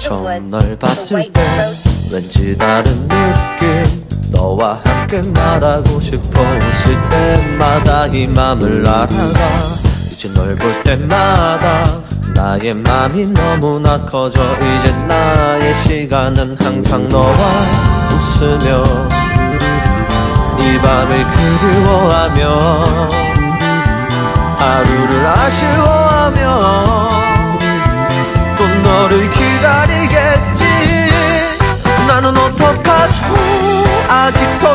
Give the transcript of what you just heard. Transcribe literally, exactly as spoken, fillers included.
처음 널 봤을 때 왠지 다른 느낌 너와 함께 말하고 싶어 웃을 때마다 이 맘을 알아가 이제 널 볼 때마다 나의 맘이 너무나 커져 이제 나의 시간은 항상 너와 웃으며 이 밤을 그리워하며 하루를 아쉬워하며 또 너를 기다리겠지 나는 어떡하죠 아직